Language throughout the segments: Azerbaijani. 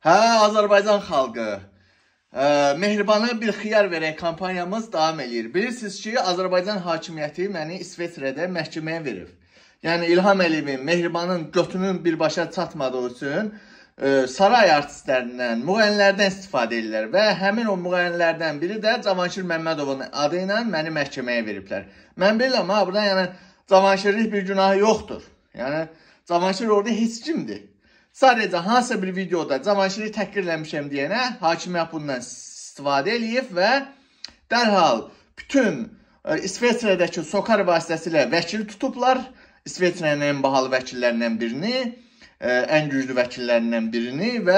Hə, Azərbaycan xalqı, Mehriban'a bir xiyar verək kampanyamız davam edir. Bilirsiniz ki, Azərbaycan hakimiyyəti məni İsveçrədə məhkəməyə verib. Yəni İlham Əliyevin, Mehriban'ın götünün birbaşa çatmadığı üçün saray artistlərindən, müğənnilərdən istifadə edirlər və həmin o müğənnilərdən biri də Cavanşir Məmmədovun adı ilə məni məhkəməyə veriblər. Mən bilirəm, burada yəni Cavanşirlik bir günahı yoxdur. Yəni Cavanşir orada heç kimdir. Sadəcə hansısa bir videoda Cavanşiri təhqirləmişəm deyənə hakimiyyət bundan istifadə eləyib və dərhal bütün İsveçrədəki SOCAR vasitəsilə vəkil tutublar. İsveçrənin ən bahalı vəkillərindən birini, ən güclü vəkillərindən birini və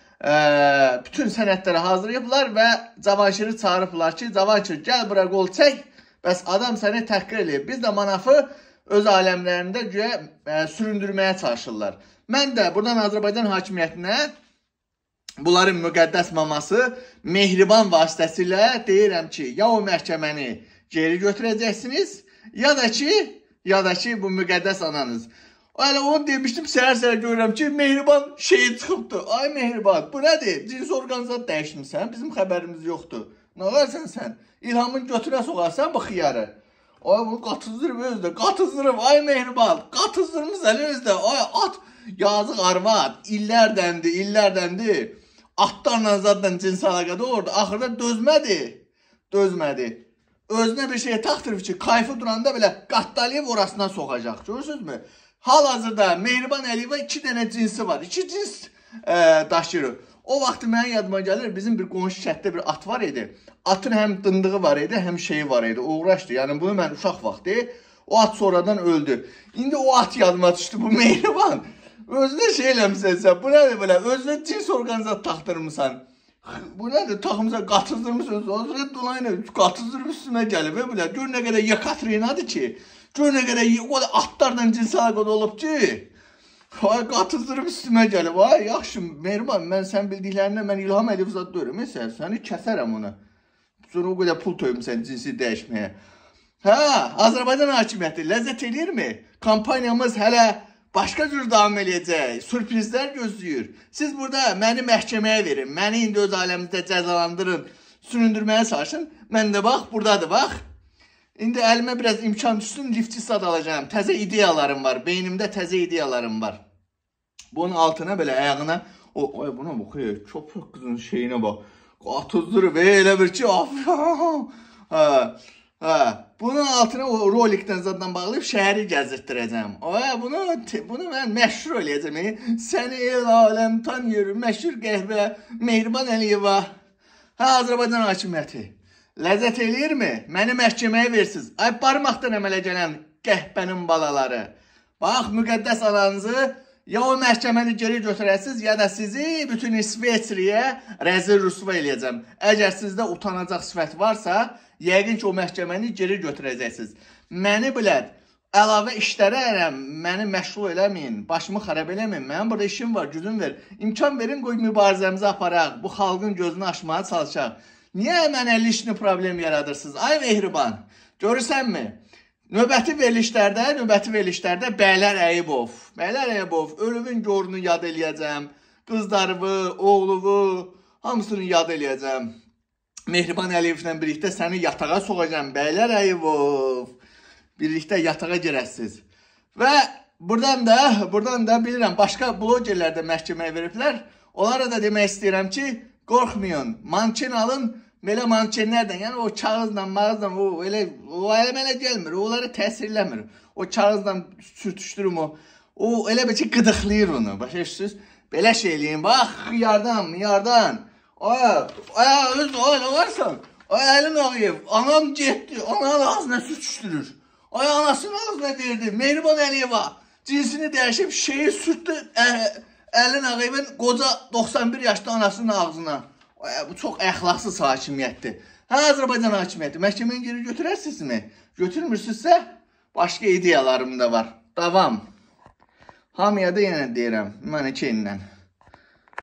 bütün sənədləri hazırlayıblar və Cavanşiri çağırıblar ki, Cavanşir gəl bura qol çək, bəs adam səni təhqir eləyib. Biz də manafı öz aləmlərində güya süründürməyə çalışırlar. Mən də buradan Azərbaycan hakimiyyətinə bunların müqəddəs maması Mehriban vasitəsilə deyirəm ki, ya o məhkəməni geri götürəcəksiniz, ya da ki bu müqəddəs ananız. Elə onu demişdim, səhər-səhər görürəm ki, Mehriban şeyi çıxıbdır. Ay Mehriban, bu nədir? Cins orqanizat dəyişmirsən, bizim xəbərimiz yoxdur. Nə qarsan sən? İlhamın götürə soğarsan bu xiyarı. Ay bunu qatızdırıb özdə, qatızdırıb. Ay Mehriban, qatızdırmışsan özdə. Ay at. Yazıq arvad, illərdəndir. Atlarla zaten cins əlaqədə orada. Axırda dözmədi. Özünə bir şey taxtırıb ki, kayfı duranda belə Qattaliyev orasından soxacaq. Görürsünüzmü? Hal-hazırda Mehriban Əliyeva 2 dənə cinsi var. 2 cins daşıyır. O vaxt mənim yadıma gəlir, bizim bir qonşu şəhətdə bir at var idi. Atın həm dındığı var idi, həm şeyi var idi. Uğraşdı. Yəni bunu mən uşaq vaxtı. O at sonradan öldü. İndi o at yadıma düşdü, bu Mehriban. Özünə şey eləmişsən sən, bu nədir belə, özünə cins orqanizat taxtırmışsan. Bu nədir, taxımıza qatızdırmışsın, özünə dolayına qatızdırıb üstümə gəlib, belə, gör nə qədər Yekaterinadır ki, gör nə qədər atlarla cins əlaqədə olub ki, qatızdırıb üstümə gəlib, yaxşı, Mehriban, mən sən bildiklərinə, mən İlham Əliyev zad deyirəm, səni kəsərəm onu. Sonra o qədər pul töymüsən cinsi dəyişməyə. Hə, Azərbaycan hakimiyyəti ləzzət edirmi? Kampanyamız hələ başqa cür davam eləyəcək, sürprizlər gözləyir. Siz burada məni məhkəməyə verin, məni indi öz aləmizdə cəzalandırın, süründürməyə çalışın. Mən də bax, buradadır, bax. İndi əlimə biraz imkan düşsün, liftçi sad alacağım. Təzə ideyalarım var, beynimdə təzə ideyalarım var. Bunun altına belə ayağına, buna bax, çok qızın şeyinə bax. Qatızdırıb, elə bir ki, bunun altına o rolikdən zaddan bağlayıb şəhəri gəzdirdirəcəm. Bunu mən məşhur eləyəcəm. Səni el aləm tanıyır, məşhur qəhvə, Mehriban Əliyeva. Azərbaycan hakimiyyəti. Ləzzət eləyirmi? Məni məhkəməyə versiniz. Ay barmaqdan əmələ gələn qəhbənin balaları. Bax, müqəddəs ananızı ya o məhkəməni geri götürəsiniz, ya da sizi bütün İsveçriyə rəzil rüsva eləyəcəm. Əgər sizdə utanacaq sifət varsa, yəqin ki, o məhkəməni geri götürəcəksiniz. Məni bilət, əlavə işlərə məni məşğul eləməyin, başımı xarab eləməyin. Mənim burada işim var, gücüm ver. İmkan verin, qoy mübarizəmizi aparaq, bu xalqın gözünü açmağa çalışaq. Niyə mənə işini problem yaradırsınız? Ay Mehriban, görürsənmi? Növbəti verilişlərdə Bəylər Əyibov, ölümün gorunu yad eləyəcəm, qızlarımı, oğlumu, hamısını yad eləyəcəm. Mehriban Əliyevlə birlikdə səni yatağa soğacam, Bəylər Əyibov. Birlikdə yatağa girəsiniz. Və buradan da bilirəm, başqa blogerlər də məhkəməyə veriblər. Onlara da demək istəyirəm ki, qorxmayın, manken alın, belə mankenlərdən, yəni o kağızla, o elə gəlmir, onları təsirləmir. O kağızla sürtüşdürüm o elə bir ki, qıdıqlayır onu, başa düşürsünüz? Belə şey eləyin, bax, yardan. Ay varsan, Əlin Ağayev, anam getdi, ananın ağzına sürtüşdürür. Ay anasının ağzına verdi, Mehriban Əliyeva cinsini dəyişib şeyi sürtdü Əlin Ağayevin qoca 91 yaşlı anasının ağzına. Bu çox əxlaqsız hakimiyyətdir. Azərbaycan hakimiyyəti, məhkəməni geri götürərsinizmi? Götürmürsünüzsə, başqa ideyalarım da var. Davam. Hamıya da yenə deyirəm, mənə ki ilə.